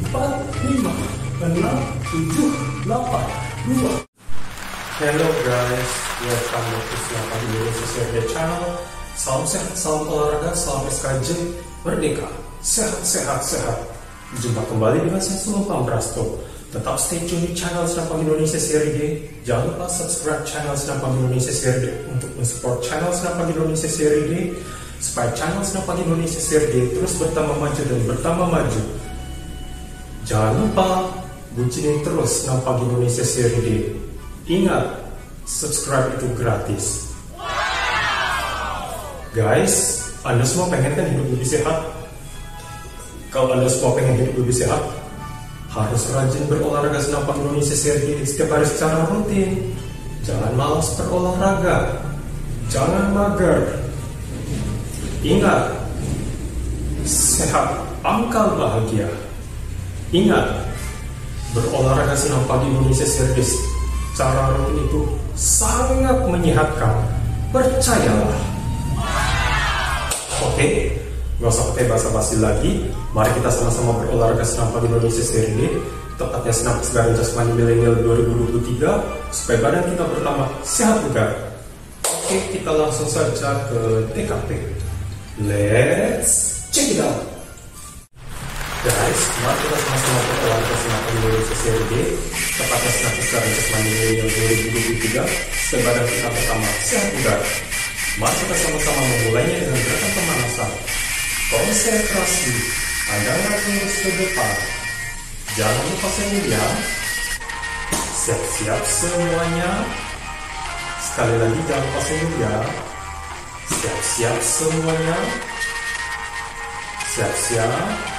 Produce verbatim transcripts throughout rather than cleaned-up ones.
empat, lima, enam, tujuh, delapan, dua. Hello guys, welcome back to Selamat Indonesia Sehat Channel. Salam sehat, salam olahraga, salam S K J, merdeka, sehat, sehat, sehat. Jumpa kembali dengan saya Sultan Prasto. Tetap stay tune di channel Senapang Indonesia Seri D. Jangan lupa subscribe channel Senapang Indonesia Seri D untuk mensupport channel Senapang Indonesia Seri D, supaya channel Senapang Indonesia Seri D terus bertambah maju dan bertambah maju. Jangan lupa buncinin terus Senapang Indonesia Seri D. Ingat, subscribe itu gratis. Guys, Anda semua pengen kan hidup lebih sehat? Kalau Anda semua pengen hidup lebih sehat, harus rajin berolahraga Senapang Indonesia Seri D setiap hari secara rutin. Jangan malas berolahraga. Jangan mager. Ingat, sehat pangkal bahagia. Ingat, berolahraga Senapang Indonesia Seri D secara rutin itu sangat menyehatkan. Percayalah. Oke, okay? Gak usah pakai basa-basi lagi. Mari kita sama-sama berolahraga Senapang Indonesia Seri D, tepatnya Senam Kesegaran Jasmani Milenial dua ribu dua puluh tiga, supaya badan kita bertambah sehat bugar. Oke, kita langsung saja ke T K P. Let's check it out. Guys, mari kita sama-sama berolahraga Senapang Indonesia Seri D, tepatnya Senam Kesegaran Jasmani Milenial dua ribu dua puluh tiga, supaya badan kita bertambah sehat bugar. Mari kita sama-sama memulainya dengan gerakan pemanasan. Konsentrasi, pandangan lurus ke depan. Jangan lupa senyum. Siap-siap semuanya. Sekali lagi jangan lupa senyum ya. Siap-siap semuanya. Siap-siap.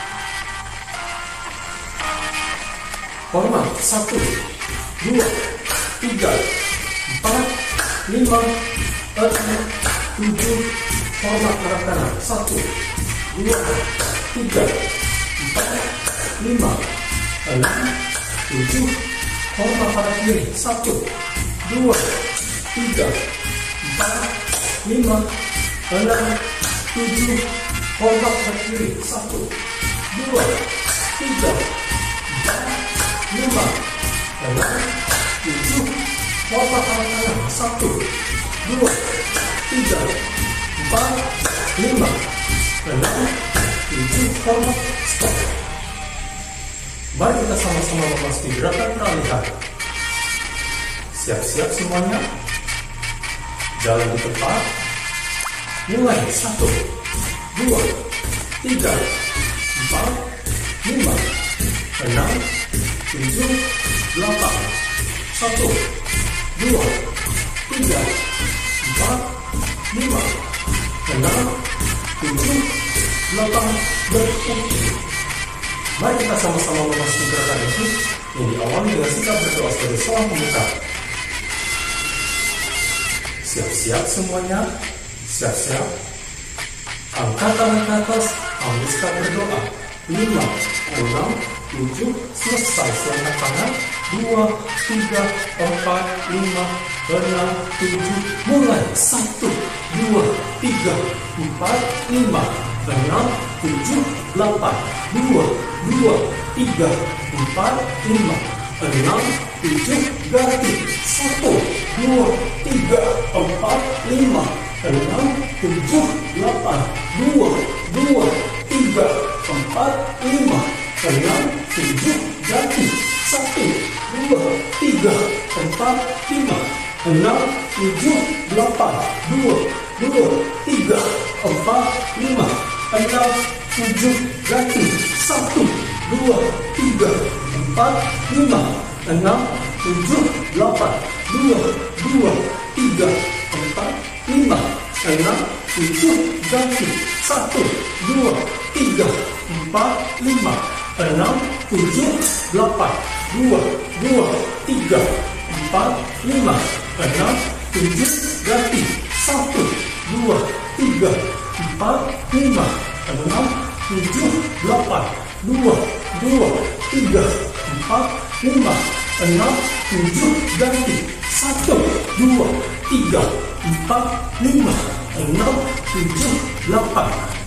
Hormat. Satu, dua, tiga, empat, lima, enam, tujuh. Hormat arah kanan. Satu, dua, tiga, empat, lima, enam, tujuh. Hormat pada kiri. Satu, dua, tiga, empat, lima, enam, tujuh. Hormat pada kiri. Satu, dua, tiga, empat, lima, enam, tujuh. Hormat pada kanan. Satu, dua, tiga, empat, lima, enam, tujuh. Hormat. Stop. Mari kita sama-sama memasuki gerakan peralihan. Siap-siap semuanya. Jalan di tempat. Mulai. Satu, dua, tiga, empat, lima, enam, tujuh, delapan. Satu, dua, tiga, empat, lima, enam, tujuh, delapan. Berhenti. Mari kita sama-sama memasuki gerakan itu yang diawali dengan sikap berdoa sebagai seorang pemuka. Siap-siap semuanya. Siap-siap. Angkat tangan ke atas. Ambil sikap berdoa. Lima, enam, tujuh. Selesai. Selangkah tangan. Dua, tiga, empat, lima, enam, tujuh. Mulai. Satu, dua, tiga, empat, lima, enam, tujuh, delapan. Dua, dua, tiga, empat, lima, enam, tujuh. Ganti. Satu, dua, tiga, empat, lima, enam, tujuh, delapan. Dua, dua, tiga, empat, lima, enam, tujuh. Ganti. Satu, dua, tiga, empat, lima, enam, tujuh, delapan. Dua, dua, tiga, empat, lima, enam, tujuh. Ganti. Satu, dua, tiga, empat, lima, enam, tujuh, delapan. Dua, dua, tiga, empat, lima, enam, tujuh. Ganti. Satu, dua, tiga, empat, lima, enam, tujuh, delapan. Dua, dua, tiga, empat, lima, enam, tujuh. Ganti. Satu, dua, tiga, empat, lima, enam, tujuh, delapan. Dua, dua, tiga, empat, lima, enam, tujuh. Ganti. Satu, dua, tiga, empat, lima, enam, tujuh, delapan.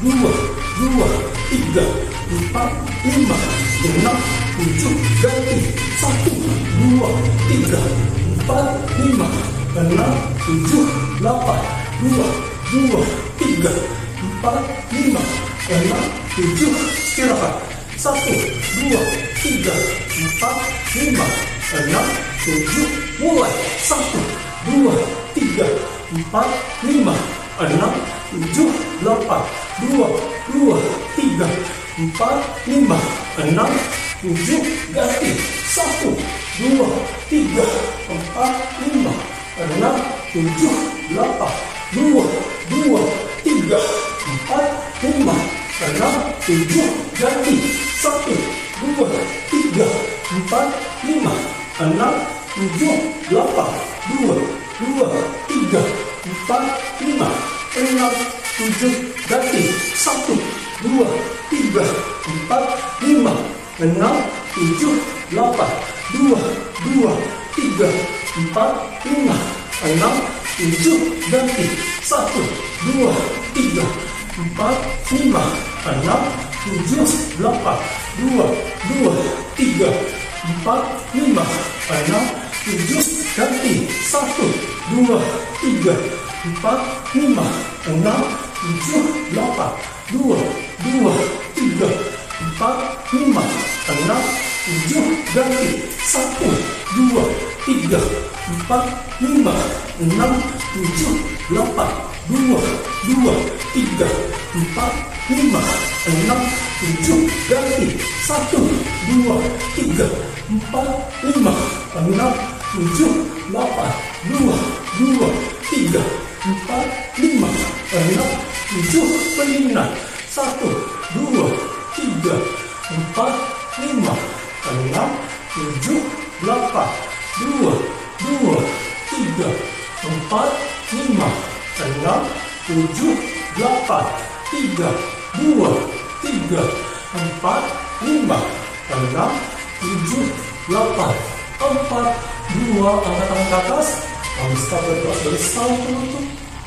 dua, dua, tiga, empat, lima, enam, tujuh, ganti, satu, dua, tiga, empat, lima, enam, tujuh, delapan, dua, dua, tiga, empat, lima, enam, tujuh, istirahat, satu, dua, tiga, empat, lima, enam, tujuh, mulai, satu, dua, tiga, empat, lima, enam, tujuh, delapan, dua, dua, tiga, empat, lima, enam, tujuh, ganti, satu, dua, tiga, empat, lima, enam, tujuh, delapan, dua, dua, tiga, empat, lima, enam, tujuh, ganti, satu, dua, tiga, empat, lima, enam, tujuh, delapan, dua, dua, tiga, empat, lima, enam, tujuh, ganti, satu, dua, tiga, empat, lima, enam, tujuh, delapan, dua, dua, tiga, empat, lima, enam, tujuh, ganti, satu, dua, tiga, empat, lima, enam, tujuh, delapan, dua, dua, tiga, empat, lima, enam, tujuh, ganti, satu, dua, tiga, empat, lima, enam, tujuh, delapan, dua, dua, tiga, empat, lima, enam, tujuh, ganti, satu, dua, tiga, empat, lima, enam, tujuh, delapan, dua, dua, tiga, empat, lima, enam, tujuh, ganti, satu, dua, tiga, empat, lima, enam, tujuh, delapan, dua, dua, tiga, empat, lima, enam, tujuh, peminat, satu, dua, tiga, empat, lima, enam, tujuh, delapan, dua, dua, tiga, empat, lima, enam, tujuh, delapan, tiga, dua, tiga, empat, lima, enam, tujuh, delapan, empat, dua, angkat tangan ke atas, angkat berdoa dari salam penutup,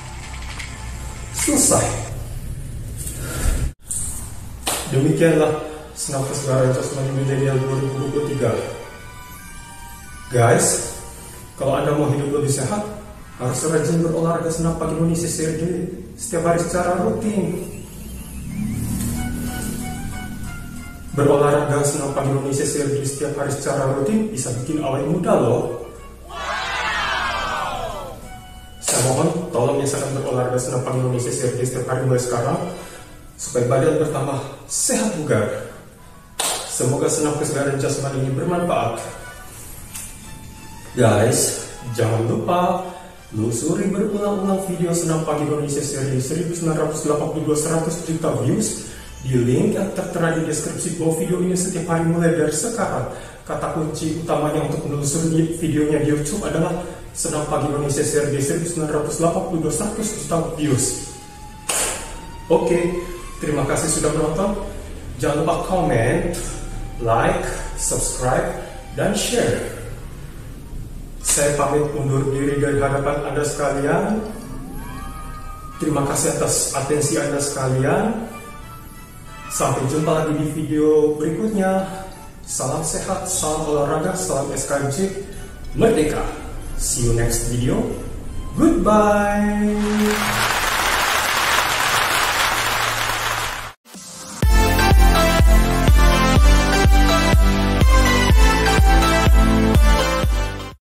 selesai. Demikianlah senam kesegaran jasmani milenial dua ribu dua puluh tiga. Guys, kalau Anda mau hidup lebih sehat, harus rajin berolahraga senam pagi Indonesia C R D setiap hari secara rutin. Berolahraga senam pagi Indonesia C R D setiap hari secara rutin bisa bikin awet muda loh. Saya mohon tolong yang sedang berolahraga senam pagi Indonesia C R D setiap hari mulai sekarang, supaya badan bertambah sehat bugar. Semoga senam kesegaran jasmani ini bermanfaat. Guys, jangan lupa lusuri berulang-ulang video senam pagi Indonesia seri seribu sembilan ratus delapan puluh dua seratus juta views di link yang tertera di deskripsi bawah video ini setiap hari mulai dari sekarang. Kata kunci utamanya untuk menelusuri videonya di YouTube adalah senam pagi Indonesia seri seribu sembilan ratus delapan puluh dua seratus juta views. Oke, terima kasih sudah menonton. Jangan lupa comment, like, subscribe, dan share. Saya pamit undur diri dari hadapan Anda sekalian. Terima kasih atas atensi Anda sekalian. Sampai jumpa lagi di video berikutnya. Salam sehat, salam olahraga, salam S K M J Merdeka. See you next video. Goodbye.